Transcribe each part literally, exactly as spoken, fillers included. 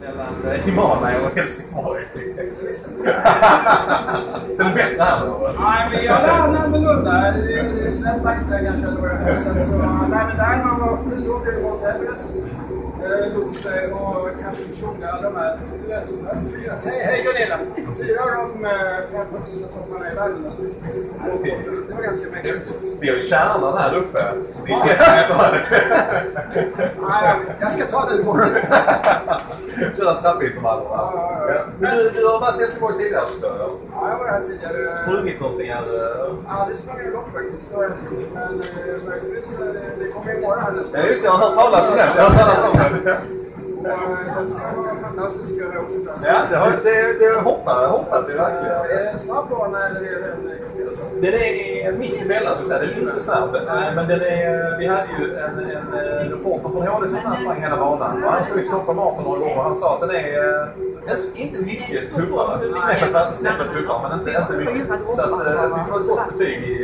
mellan Himalaya och Helsingborg. Den är bättre här nu. Nej, men jag lärde annorlunda. Det är snällt där ganska några. Sen så, nej men där man var uppe såg jag ju Mount Everest. Lotse och Kanchenjunga, de här fyra. Hej, hej Gunilla! Fyra av de fem högsta topparna i världen. Det var ganska mäktigt. Vi har ju kärnan här uppe. Det är trettio meter. Nej, jag ska ta den imorgon. Köra trappintervallerna. Ja, ja, ja. Men du, du har varit i Helsingborg tidigare, förstår jag? Ja, jag var här tidigare. Sprungit någonting här? Ja, det sprang jag dock faktiskt. Det har jag trott. Men möjligtvis, det, det kommer imorgon här nästa. Ja, just det. Jag har hört talas om det. Jag har hört talas om det. Den ska vara fantastisk, jag har också trott. Ja, det, har, det, det hoppas, hoppas jag verkligen. Är det en snabb bana eller är det en... Den är mitt emellan, så att säga. Den är inte snabb. Men den är, vi hade ju en, en reporter från H D som sprang hela banan. Och han stod i Stockholm maraton några gånger och han sa att den är inte mycket tuffare. Snäppet, snäppet tuffare, men inte, inte mycket. Så att, jag tycker det var ett gott betyg i...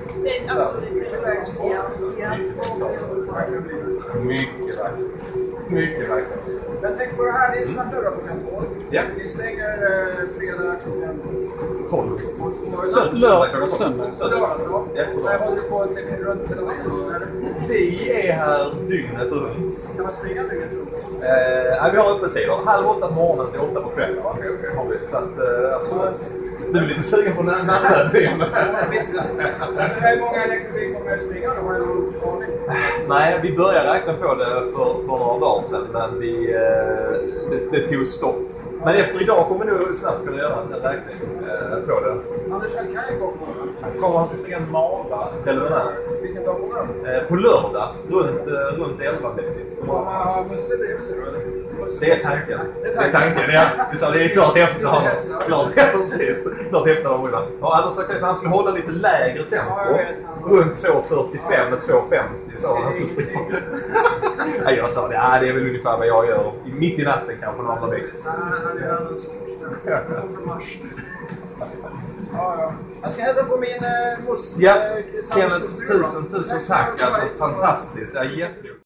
Mycket verkligen. Mycket verkligen. Jag tänkte på det här, det är snart dörrar på kontor. Ja. Vi stänger eh, fredag klockan tolv. Lördag, söndag. Lördag, ja. Jag håller på att lägga runt hela dagen. Vi är här dygnet runt. Kan man springa dygnet runt också? Eh, vi har öppettider. Halv åtta på morgonen till åtta på kvällen. Ja, okej, okej. Har vi. Så att, eh, absolut. Du är lite sugen på natträddning. Hur många elektronik kommer att springa då? Har du någon aning? Nej, vi började räkna på det för, för några dagar sedan, men vi, eh, det, det tog stopp. Men efter idag kommer vi nog snabbt kunna göra en räkning eh, på det. Anders Alkaj kommer imorgon. Han kommer att springa en mara, relevant. Vilken dag kommer han? Eh, på lördag, runt, eh, runt elva trettio. Ja, Musse bredvid sig då, eller? Det är tanken. Det är tanken, ja. Du sa det är klart efter honom. Klart, ja, precis. Klart efter honom. Och Anders sa att han skulle hålla lite lägre tempo. Runt två fyrtiofem och två femtio sa han skulle springa. Ja, jag sa det, ja, det är väl ungefär vad jag gör. Mitt i natten kanske någon annan vikt. Han är redan en sån. Från Mars. Ja, ja. Jag ska hälsa på min eh, mos. Ja, Kenneth, tusen, tusen tack. Alltså, fantastiskt. Ja, jätteroligt.